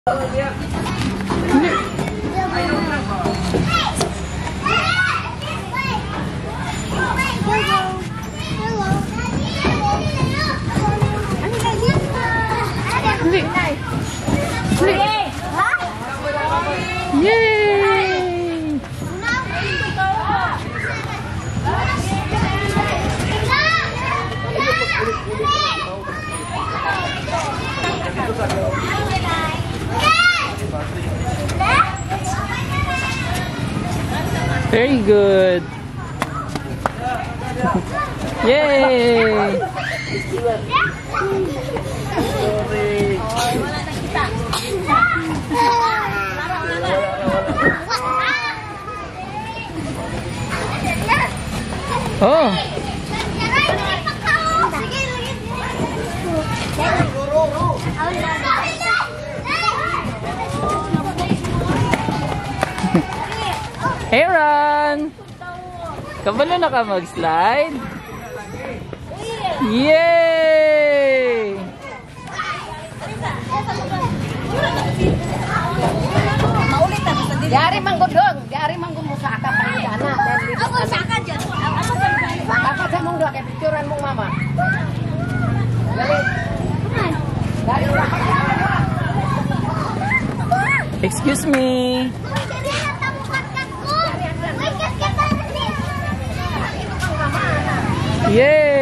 Very good. Yay! Oh. Aaron! Kabalo na ka mag-slide? Yay! Diari manggudong, diari manggudong sa akap ang dana. Ako sa ka dyan. Ako sa mong doon, picturean mong mama. Excuse me. Yay!